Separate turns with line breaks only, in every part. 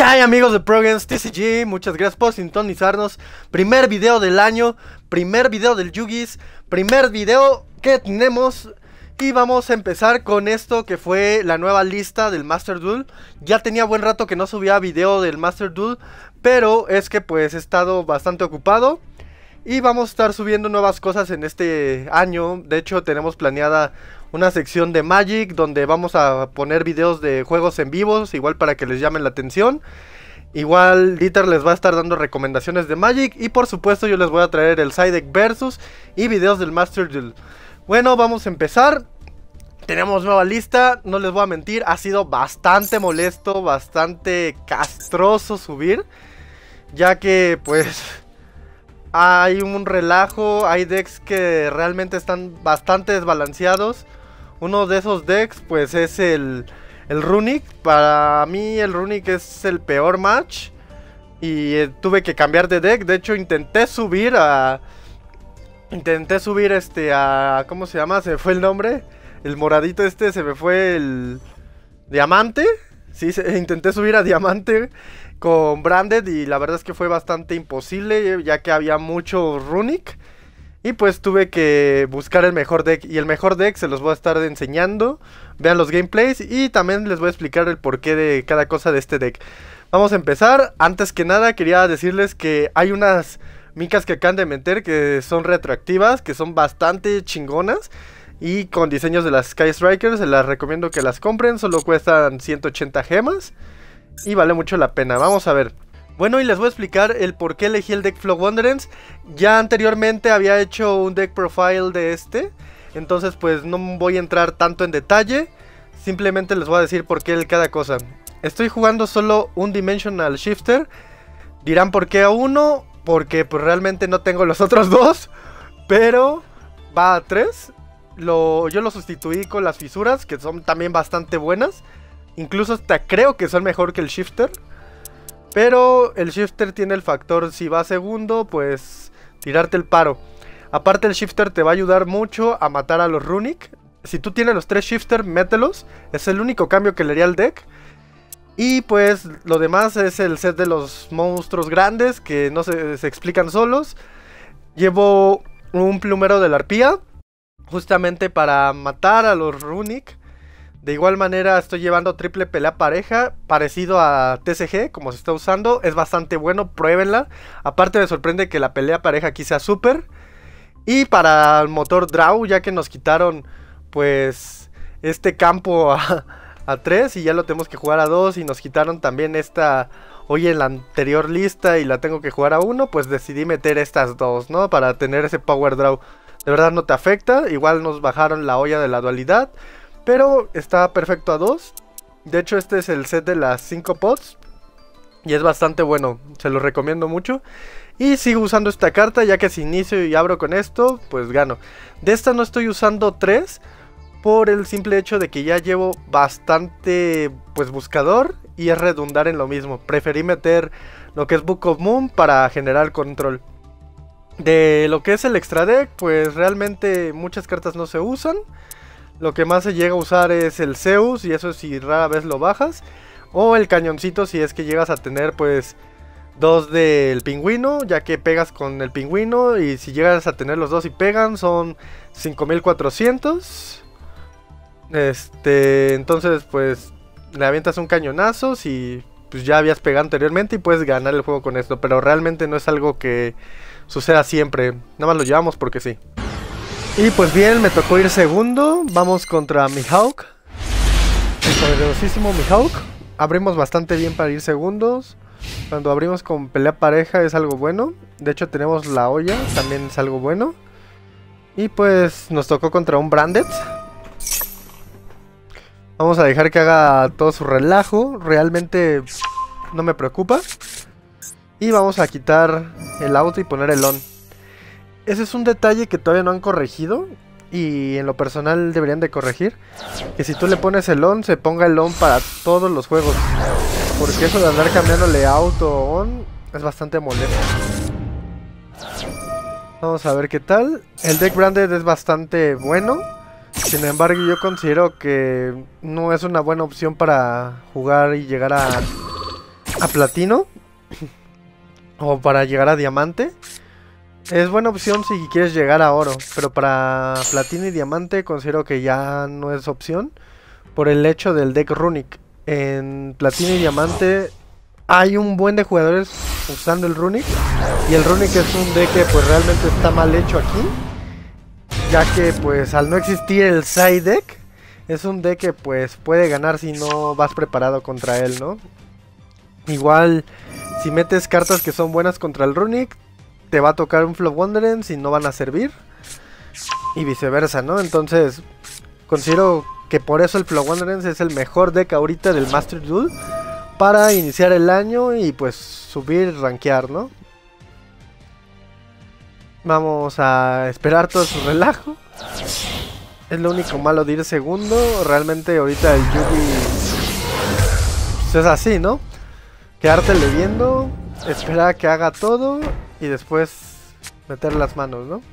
¿Qué hay, amigos de ProGames TCG? Muchas gracias por sintonizarnos. Primer video del año, primer video del Yugis, primer video que tenemos. Y vamos a empezar con esto que fue la nueva lista del Master Duel. Ya tenía buen rato que no subía video del Master Duel, pero es que pues he estado bastante ocupado. Y vamos a estar subiendo nuevas cosas en este año. De hecho tenemos planeada una sección de Magic donde vamos a poner videos de juegos en vivos, igual para que les llamen la atención. Igual Dieter les va a estar dando recomendaciones de Magic y por supuesto yo les voy a traer el Side Deck Versus y videos del Master Duel. Bueno, vamos a empezar. Tenemos nueva lista, no les voy a mentir, ha sido bastante molesto, bastante castroso subir, ya que pues hay un relajo, hay decks que realmente están bastante desbalanceados. Uno de esos decks pues es el Runic. Para mí el Runic es el peor match y tuve que cambiar de deck. De hecho intenté subir a... ¿cómo se llama? Se me fue el nombre. El moradito se me fue el... Diamante. Sí, intenté subir a Diamante con Branded y la verdad es que fue bastante imposible, ya que había mucho Runic. Y pues tuve que buscar el mejor deck. Y el mejor deck se los voy a estar enseñando. Vean los gameplays y también les voy a explicar el porqué de cada cosa de este deck. Vamos a empezar. Antes que nada quería decirles que hay unas micas que acaban de meter que son retroactivas, que son bastante chingonas. Y con diseños de las Sky Strikers, se las recomiendo que las compren. Solo cuestan 180 gemas y vale mucho la pena. Vamos a ver. Bueno, y les voy a explicar el por qué elegí el deck Flow Wanderers. Ya anteriormente había hecho un deck profile de entonces pues no voy a entrar tanto en detalle. Simplemente les voy a decir por qué cada cosa. Estoy jugando solo un Dimensional Shifter. Dirán por qué a uno, porque pues realmente no tengo los otros dos. Pero va a 3. Yo lo sustituí con las fisuras, que son también bastante buenas. Incluso hasta creo que son mejor que el Shifter. Pero el Shifter tiene el factor, si va segundo, pues tirarte el paro. Aparte el Shifter te va a ayudar mucho a matar a los Runic. Si tú tienes los 3 Shifter, mételos. Es el único cambio que le haría al deck. Y pues lo demás es el set de los monstruos grandes, que no se explican solos. Llevo un plumero de la arpía, justamente para matar a los Runic. De igual manera estoy llevando triple pelea pareja, parecido a TCG, como se está usando. Es bastante bueno, pruébenla. Aparte me sorprende que la pelea pareja aquí sea súper. Y para el motor Draw, ya que nos quitaron pues este campo a 3 y ya lo tenemos que jugar a 2. Y nos quitaron también esta hoy en la anterior lista y la tengo que jugar a 1. Pues decidí meter estas dos, ¿no? Para tener ese Power Draw. De verdad no te afecta, igual nos bajaron la olla de la dualidad. Pero está perfecto a 2. De hecho este es el set de las 5 pots. Y es bastante bueno, se lo recomiendo mucho. Y sigo usando esta carta, ya que si inicio y abro con esto, pues gano. De esta no estoy usando 3. Por el simple hecho de que ya llevo bastante pues buscador. Y es redundar en lo mismo. Preferí meter lo que es Book of Moon para generar control. De lo que es el extra deck, pues realmente muchas cartas no se usan. Lo que más se llega a usar es el Zeus, y eso si rara vez lo bajas. O el cañoncito si es que llegas a tener pues 2 del pingüino, ya que pegas con el pingüino. Y si llegas a tener los 2 y pegan son 5400. Entonces pues le avientas un cañonazo si pues ya habías pegado anteriormente y puedes ganar el juego con esto. Pero realmente no es algo que suceda siempre, nada más lo llevamos porque sí. Y pues bien, me tocó ir segundo. Vamos contra Mihawk, el poderosísimo Mihawk. Abrimos bastante bien para ir segundos. Cuando abrimos con pelea pareja es algo bueno. De hecho tenemos la olla, también es algo bueno. Y pues nos tocó contra un Branded. Vamos a dejar que haga todo su relajo. Realmente no me preocupa. Y vamos a quitar el auto y poner el on. Ese es un detalle que todavía no han corregido. Y en lo personal deberían de corregir. Que si tú le pones el on, se ponga el on para todos los juegos. Porque eso de andar cambiándole auto o on es bastante molesto. Vamos a ver qué tal. El deck Branded es bastante bueno. Sin embargo yo considero que no es una buena opción para jugar y llegar a a platino o para llegar a diamante. Es buena opción si quieres llegar a oro, pero para platino y diamante considero que ya no es opción por el hecho del deck Runic. En platino y diamante hay un buen de jugadores usando el Runic, y el Runic es un deck que pues realmente está mal hecho aquí, ya que pues al no existir el side deck, es un deck que pues puede ganar si no vas preparado contra él, ¿no? Igual si metes cartas que son buenas contra el Runic, te va a tocar un Flop Wanderings y no van a servir, y viceversa, ¿no? Entonces considero que por eso el Flop Wanderings es el mejor deck ahorita del Master Duel para iniciar el año y pues subir y rankear, ¿no? Vamos a esperar todo su relajo. Es lo único malo de ir segundo. Realmente ahorita el Yugi pues es así, ¿no? Quedártele viendo, esperar a que haga todo y después meter las manos, ¿no?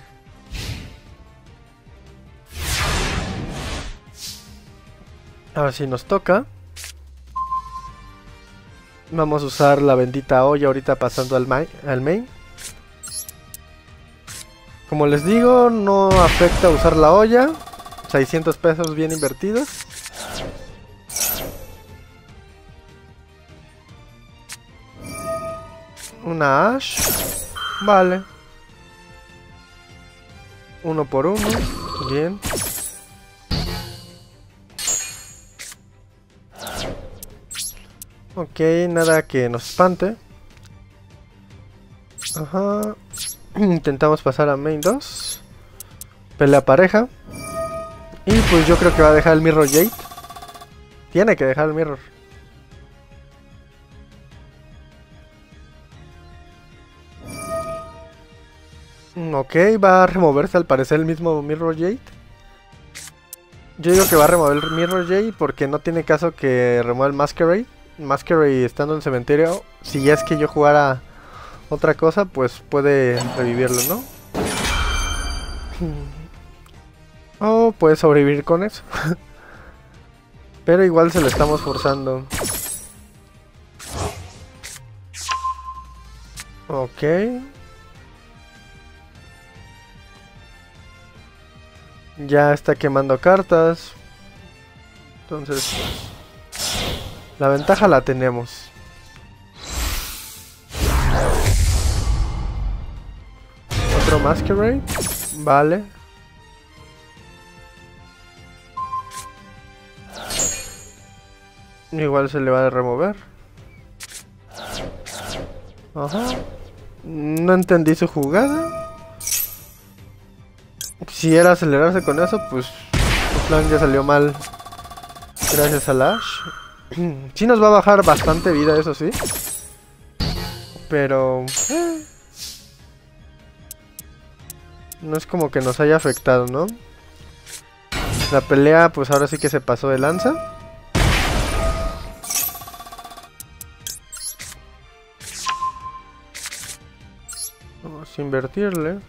A ver si nos toca. Vamos a usar la bendita olla ahorita pasando al main. Como les digo, no afecta usar la olla. 600 pesos bien invertidos. Una Ash. Vale. 1 por 1. Bien. Ok, nada que nos espante. Ajá. Intentamos pasar a main 2. Pelea pareja. Y pues yo creo que va a dejar el Mirror Jade. Tiene que dejar el Mirror. Ok, va a removerse al parecer el mismo Mirror Jade. Yo digo que va a remover el Mirror Jade porque no tiene caso que remueva el Masquerade. Masquerade estando en el cementerio, si ya es que yo jugara otra cosa, pues puede revivirlo, ¿no? O puede sobrevivir con eso. Pero igual se lo estamos forzando. Ok. Ya está quemando cartas. Entonces la ventaja la tenemos. Otro Masquerade. Vale. Igual se le va a remover. Ajá. No entendí su jugada. Si era acelerarse con eso, pues su plan ya salió mal. Gracias a Lash. Sí nos va a bajar bastante vida, eso sí. Pero no es como que nos haya afectado, ¿no? La pelea pues ahora sí que se pasó de lanza. Vamos a invertirle.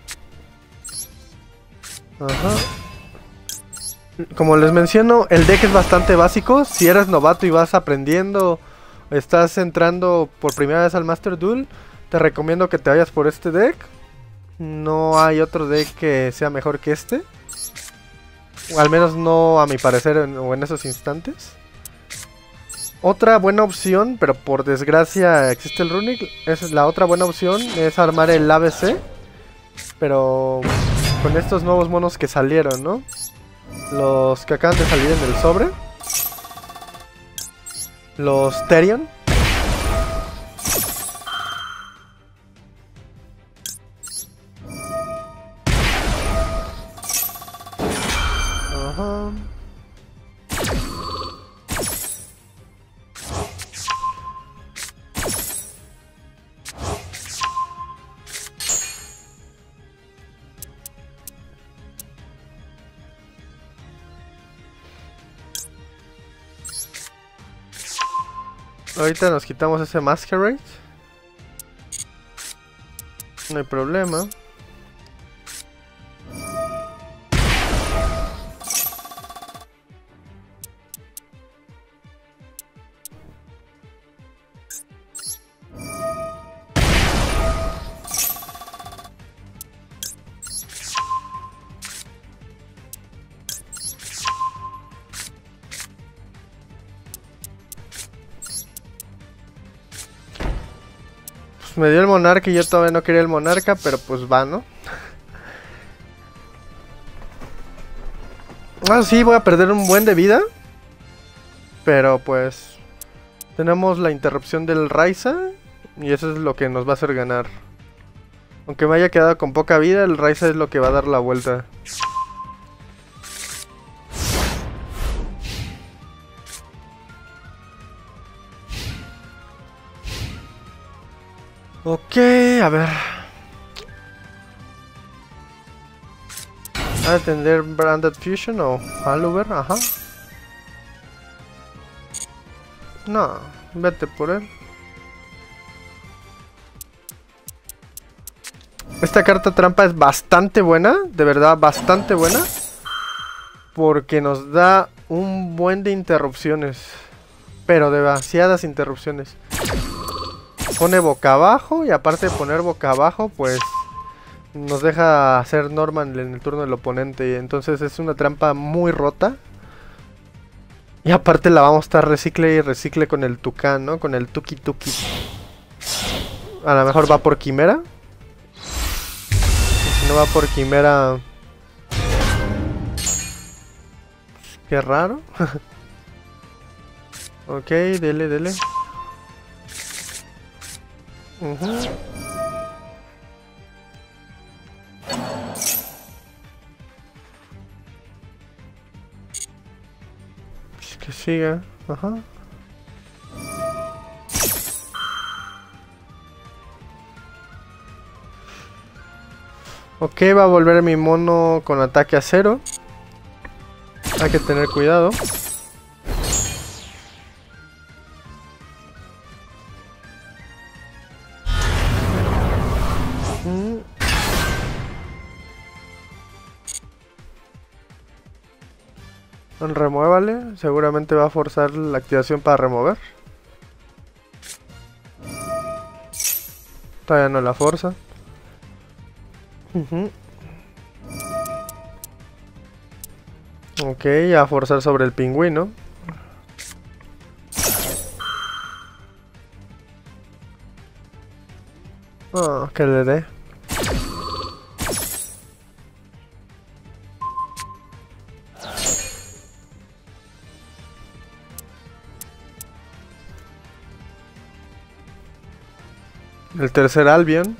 Ajá. Como les menciono, el deck es bastante básico. Si eres novato y vas aprendiendo, estás entrando por primera vez al Master Duel, te recomiendo que te vayas por este deck. No hay otro deck que sea mejor que este. O al menos no a mi parecer o en esos instantes. Otra buena opción, pero por desgracia existe el Runic. Es la otra buena opción, es armar el ABC. Pero con estos nuevos monos que salieron, ¿no? Los que acaban de salir en el sobre. Los Therion. Ajá. Ahorita nos quitamos ese Masquerade. No hay problema. Pues me dio el monarca y yo todavía no quería el monarca, pero pues va, ¿no? Ah, sí, voy a perder un buen de vida. Pero pues tenemos la interrupción del Raiza y eso es lo que nos va a hacer ganar. Aunque me haya quedado con poca vida, el Raiza es lo que va a dar la vuelta. Ok, a ver. ¿A atender Branded Fusion o Haluber? Ajá. No, vete por él. Esta carta trampa es bastante buena, de verdad bastante buena. Porque nos da un buen de interrupciones. Pero demasiadas interrupciones. Pone boca abajo y aparte de poner boca abajo, pues nos deja hacer Norman en el turno del oponente. Entonces es una trampa muy rota. Y aparte la vamos a estar recicle y recicle con el Tucán, ¿no? Con el Tuki Tuki. A lo mejor va por Quimera. Y si no va por Quimera... Qué raro. Ok, dele, dele. Pues que siga. Ajá. Ok, va a volver mi mono con ataque a 0. Hay que tener cuidado. Remuévale, seguramente va a forzar la activación para remover. Todavía no la forza. Ok, a forzar sobre el pingüino. Ah, que le dé. El tercer Albion.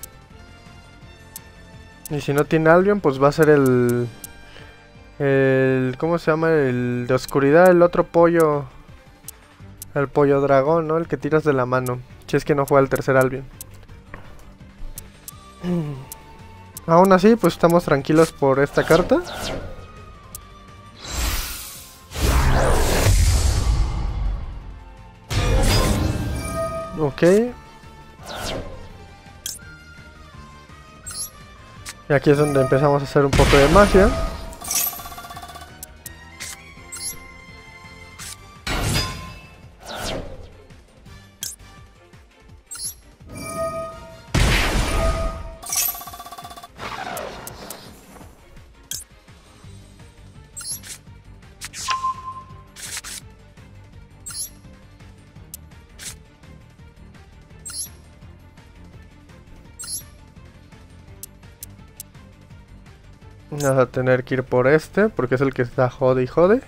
Y si no tiene Albion, pues va a ser el... ¿Cómo se llama? El de oscuridad, el otro pollo. El pollo dragón, ¿no? El que tiras de la mano. Si es que no juega el tercer Albion. Aún así, pues estamos tranquilos por esta carta. Ok. Y aquí es donde empezamos a hacer un poco de magia. Vamos a tener que ir por este, porque es el que está jode y jode.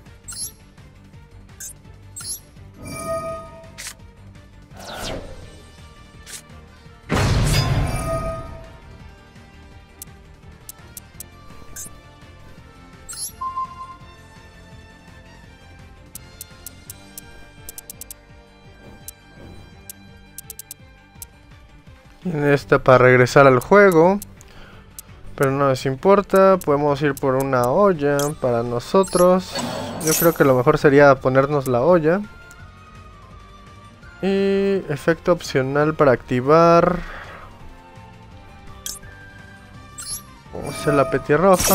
En esta para regresar al juego. Pero no les importa, podemos ir por una olla para nosotros. Yo creo que lo mejor sería ponernos la olla. Y efecto opcional para activar. Vamos a hacer la petirroja.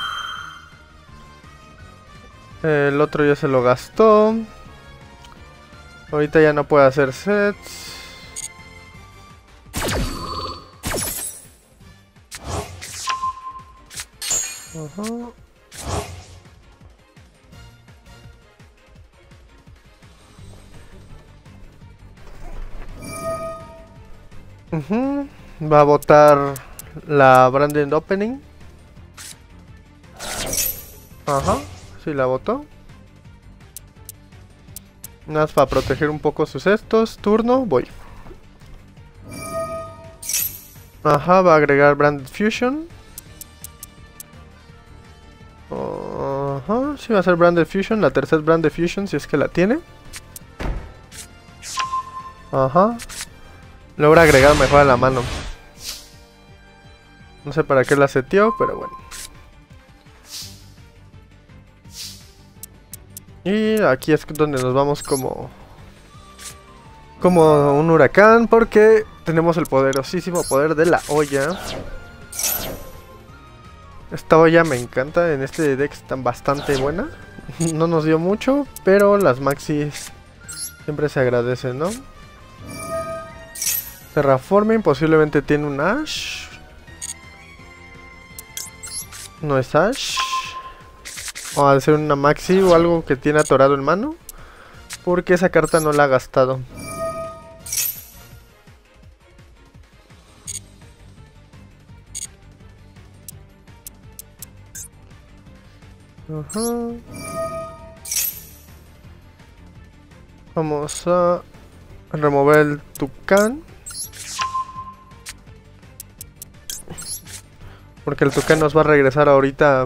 El otro ya se lo gastó. Ahorita ya no puede hacer sets. Ajá. Va a botar la Branded Opening. Ajá, sí la botó. Nada más para proteger un poco sus estos. Turno, voy. Ajá, va a agregar Branded Fusion. Ajá, sí va a ser Branded Fusion. La tercera Branded Fusion, si es que la tiene. Ajá. Logra agregar mejor a la mano. No sé para qué la seteó, pero bueno. Y aquí es donde nos vamos como un huracán, porque tenemos el poderosísimo poder de la olla. Esta olla me encanta, en este deck están bastante buena. No nos dio mucho, pero las maxis siempre se agradecen, ¿no? Terraforming posiblemente tiene un Ash. No es Ash. O ha de ser una maxi o algo que tiene atorado en mano, porque esa carta no la ha gastado. Ajá. Vamos a remover el tucán, porque el tucán nos va a regresar ahorita.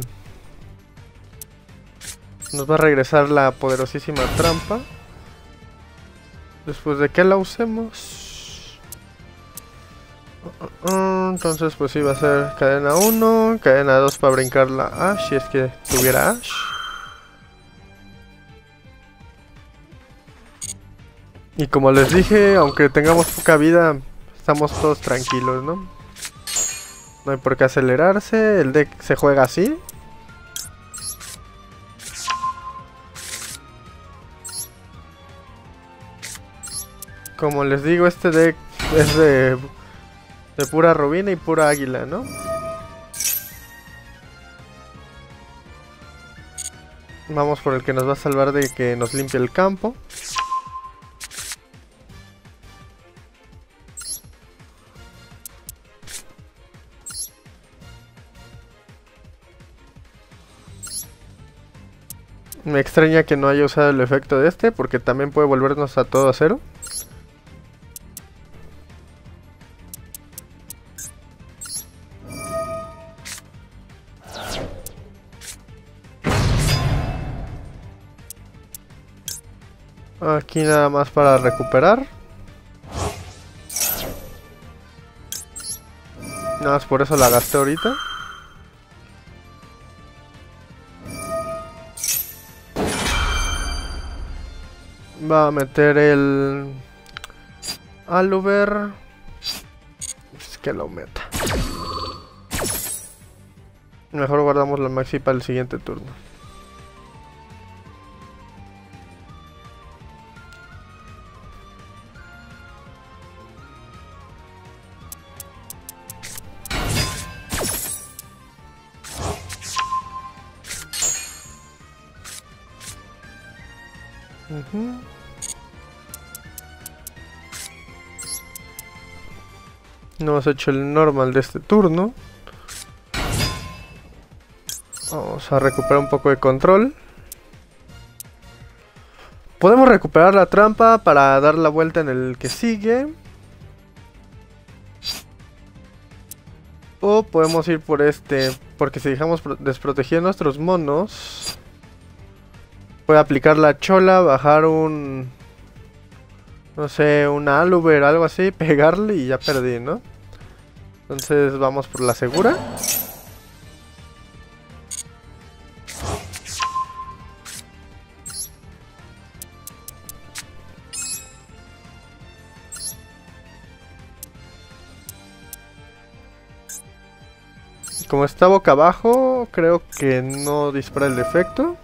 Nos va a regresar la poderosísima trampa después de que la usemos. Entonces pues sí, va a ser cadena 1, cadena 2 para brincar la Ash, si es que tuviera Ash. Y como les dije, aunque tengamos poca vida, estamos todos tranquilos, ¿no? No hay por qué acelerarse, el deck se juega así. Como les digo, este deck es de pura robina y pura águila, ¿no? Vamos por el que nos va a salvar de que nos limpie el campo. Me extraña que no haya usado el efecto de este, porque también puede volvernos a todo a cero. Aquí nada más para recuperar. Nada más por eso la gasté ahorita. Va a meter el Aluber. Es que lo meta. Mejor guardamos la maxi para el siguiente turno. No hemos hecho el normal de este turno. Vamos a recuperar un poco de control. Podemos recuperar la trampa para dar la vuelta en el que sigue. O podemos ir por este, porque si dejamos desprotegidos nuestros monos, puede aplicar la chola, bajar un... no sé, una Aluber, algo así, pegarle y ya perdí, ¿no? Entonces vamos por la segura. Como está boca abajo, creo que no dispara el efecto.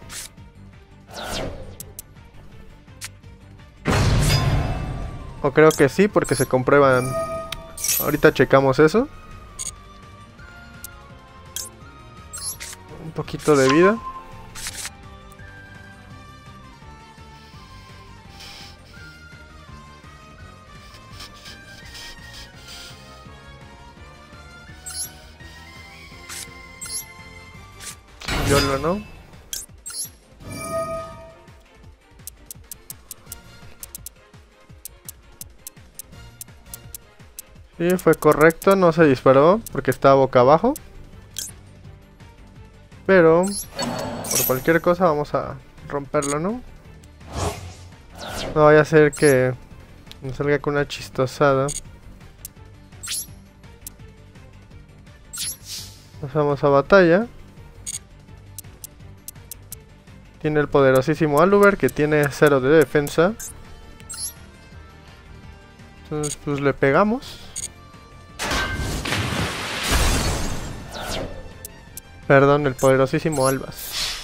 O creo que sí, porque se comprueban. Ahorita checamos eso. Un poquito de vida. YOLO, ¿no? Sí, fue correcto, no se disparó porque estaba boca abajo. Pero por cualquier cosa vamos a romperlo, ¿no? No vaya a ser que nos salga con una chistosada. Nos vamos a batalla. Tiene el poderosísimo Aluber que tiene 0 de defensa. Entonces pues le pegamos. Perdón, el poderosísimo Albas.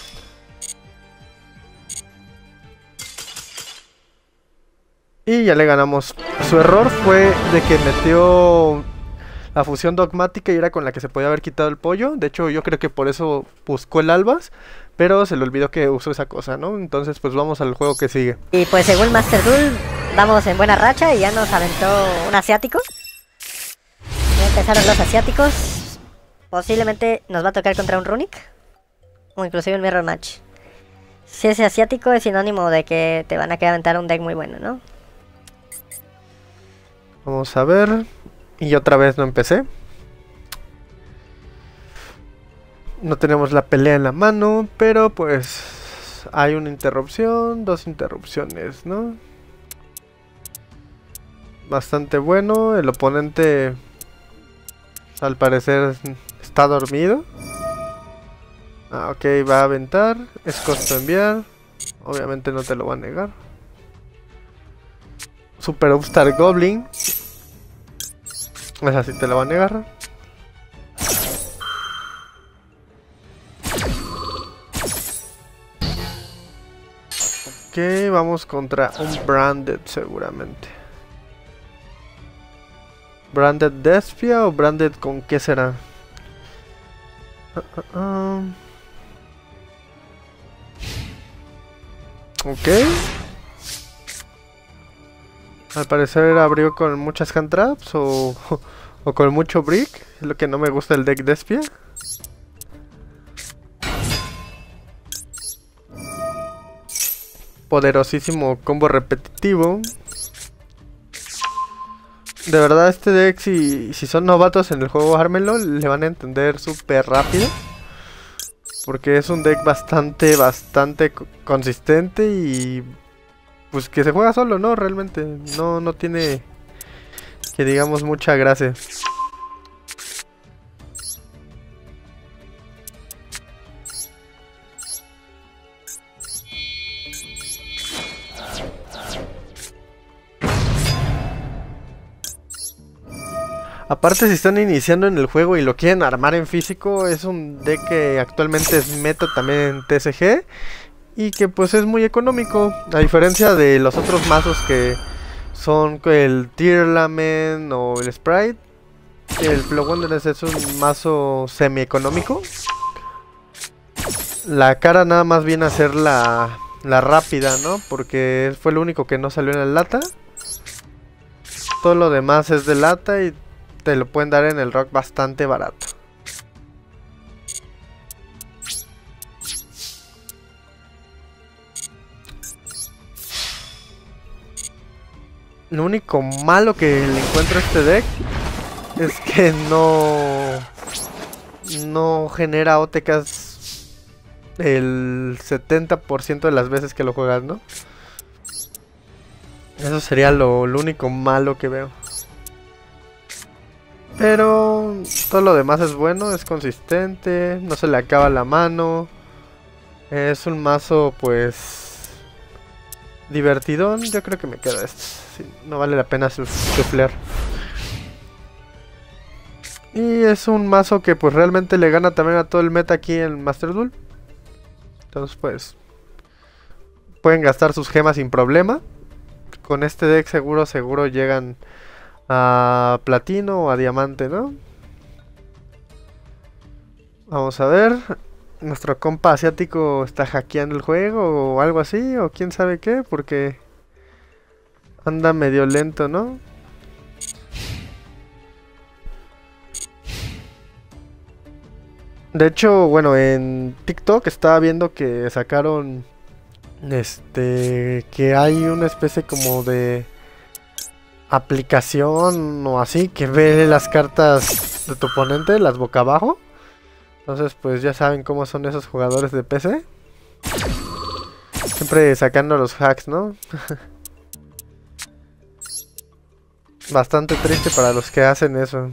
Y ya le ganamos. Su error fue de que metió la fusión dogmática y era con la que se podía haber quitado el pollo. De hecho, yo creo que por eso buscó el Albas. Pero se le olvidó que usó esa cosa, ¿no? Entonces, pues vamos al juego que sigue.
Y pues según Master Duel, vamos en buena racha y ya nos aventó un asiático. Ya empezaron los asiáticos. Posiblemente nos va a tocar contra un Runic. O inclusive un Mirror Match. Si es asiático es sinónimo de que te van a querer aventar un deck muy bueno, ¿no?
Vamos a ver. Y otra vez no empecé. No tenemos la pelea en la mano, pero pues hay una interrupción, 2 interrupciones, ¿no? Bastante bueno. El oponente al parecer está dormido. Ah, ok, va a aventar. Es costo enviar. Obviamente no te lo va a negar. Super Upstar Goblin. Esa sí te lo va a negar. Ok, vamos contra un Branded seguramente. ¿Branded Despia o Branded con qué será? Ok. Al parecer abrió con muchas hand traps o con mucho brick. Es lo que no me gusta del deck Despia. Poderosísimo combo repetitivo. De verdad este deck, si son novatos en el juego, ármenlo, le van a entender súper rápido. Porque es un deck bastante consistente y pues que se juega solo, ¿no? Realmente no tiene, que digamos, mucha gracia. Aparte, si están iniciando en el juego y lo quieren armar en físico, es un deck que actualmente es meta también en TCG y que pues es muy económico, a diferencia de los otros mazos que son el Tearlament o el Sprite. El Flow Wanderers es un mazo semi económico. La cara nada más viene a ser la rápida, ¿no? Porque fue lo único que no salió en la lata. Todo lo demás es de lata y te lo pueden dar en el rock bastante barato. Lo único malo que le encuentro a este deck es que no genera OTKs el 70% de las veces que lo juegas, ¿no? Eso sería lo único malo que veo. Pero todo lo demás es bueno, es consistente, no se le acaba la mano. Es un mazo pues divertidón. Yo creo que me quedo este. Sí, no vale la pena suflear. Y es un mazo que pues realmente le gana también a todo el meta aquí en Master Duel. Entonces pues pueden gastar sus gemas sin problema. Con este deck seguro llegan a platino o a diamante, ¿no? Vamos a ver. Nuestro compa asiático está hackeando el juego o algo así, o quién sabe qué, porque anda medio lento, ¿no? De hecho, bueno, en TikTok estaba viendo que sacaron que hay una especie como de aplicación o así que ve las cartas de tu oponente, las boca abajo. Entonces, pues ya saben cómo son esos jugadores de PC. Siempre sacando los hacks, ¿no? Bastante triste para los que hacen eso.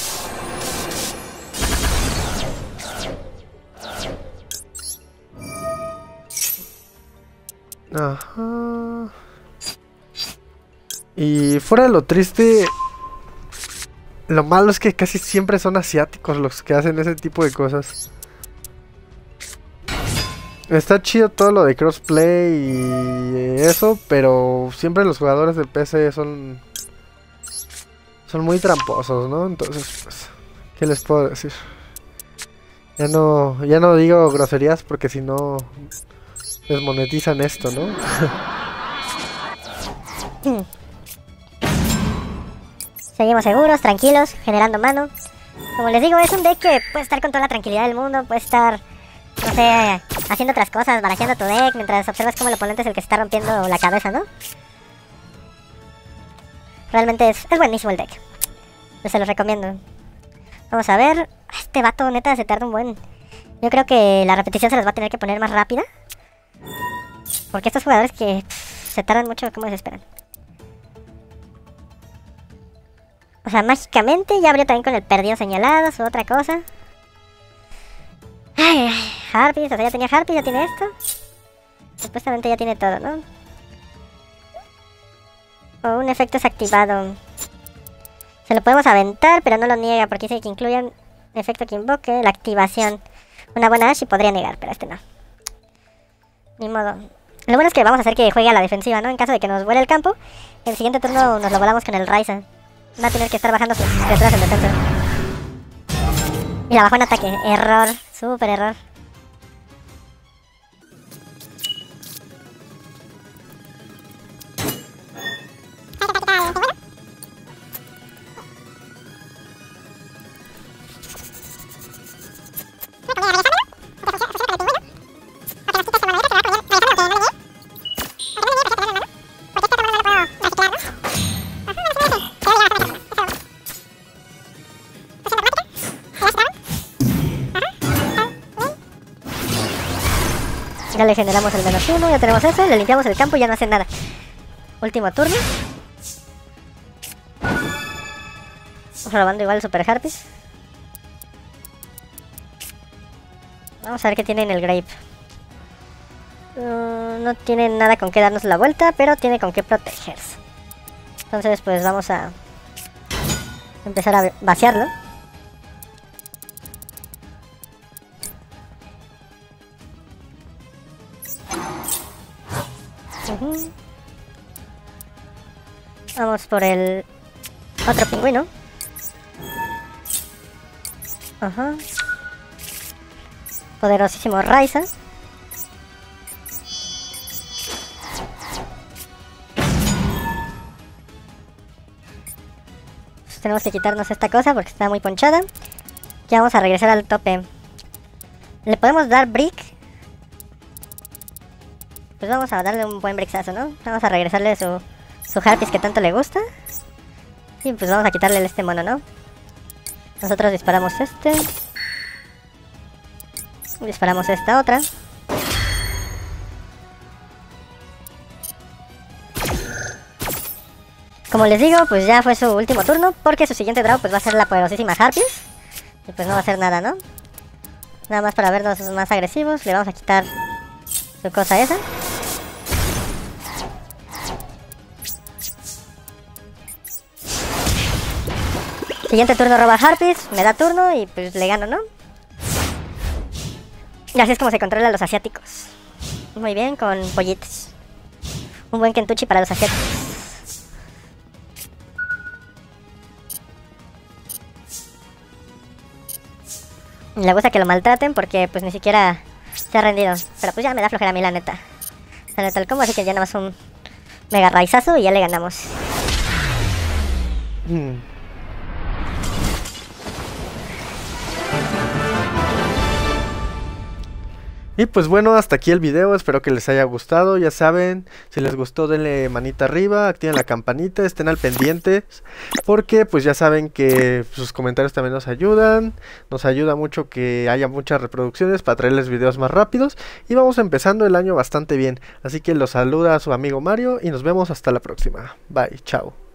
Ajá. Y fuera de lo triste, lo malo es que casi siempre son asiáticos los que hacen ese tipo de cosas. Está chido todo lo de crossplay y eso, pero siempre los jugadores de PC son muy tramposos, ¿no? Entonces, pues, ¿qué les puedo decir? Ya no digo groserías porque si no desmonetizan esto, ¿no?
Seguimos seguros, tranquilos, generando mano. Como les digo, es un deck que puede estar con toda la tranquilidad del mundo, puede estar, no sé, haciendo otras cosas, barajeando tu deck, mientras observas cómo el oponente es el que se está rompiendo la cabeza, ¿no? Realmente es buenísimo el deck. Pues se los recomiendo. Vamos a ver. Este vato neta se tarda un buen. Yo creo que la repetición se las va a tener que poner más rápida. Porque estos jugadores que se tardan mucho, ¿cómo desesperan? O sea, mágicamente ya abrió también con el perdido señalado, su otra cosa. Ay, Harpies, o sea, ya tenía Harpies, ya tiene esto. Supuestamente ya tiene todo, ¿no? O un efecto es activado. Se lo podemos aventar, pero no lo niega porque dice que incluye un efecto que invoque la activación. Una buena Ash y podría negar, pero este no. Ni modo. Lo bueno es que vamos a hacer que juegue a la defensiva, ¿no? En caso de que nos vuele el campo, el siguiente turno nos lo volamos con el Ryza. Va a tener que estar bajando sus criaturas en defensa. Y la bajó en ataque. Error. Súper error. Ya le generamos el -1, ya tenemos eso, le limpiamos el campo y ya no hace nada. Último turno. Robando igual el Super Harpies. Vamos a ver qué tiene en el Grave. No tiene nada con qué darnos la vuelta, pero tiene con qué protegerse. Entonces pues vamos a empezar a vaciarlo. Vamos por el otro pingüino. Ajá. Poderosísimo Ryza. Pues tenemos que quitarnos esta cosa porque está muy ponchada. Ya vamos a regresar al tope. ¿Le podemos dar brick? Pues vamos a darle un buen bricksazo, ¿no? Vamos a regresarle su Harpies que tanto le gusta. Y pues vamos a quitarle este mono, ¿no? Nosotros disparamos este. Disparamos esta otra. Como les digo, pues ya fue su último turno, porque su siguiente draw pues va a ser la poderosísima Harpies. Y pues no va a hacer nada, ¿no? Nada más para vernos más agresivos, le vamos a quitar su cosa esa. Siguiente turno roba Harpies, me da turno y pues le gano, ¿no? Y así es como se controla a los asiáticos. Muy bien, con pollitos. Un buen Kentucky para los asiáticos. Le gusta que lo maltraten porque pues ni siquiera se ha rendido. Pero pues ya me da flojera a mí la neta. Sale tal como, así que ya nada más un mega raizazo y ya le ganamos.
Y pues bueno, hasta aquí el video, espero que les haya gustado, ya saben, si les gustó denle manita arriba, activen la campanita, estén al pendiente, porque pues ya saben que sus comentarios también nos ayuda mucho que haya muchas reproducciones para traerles videos más rápidos, y vamos empezando el año bastante bien, así que los saluda a su amigo Mario y nos vemos hasta la próxima, bye, chao.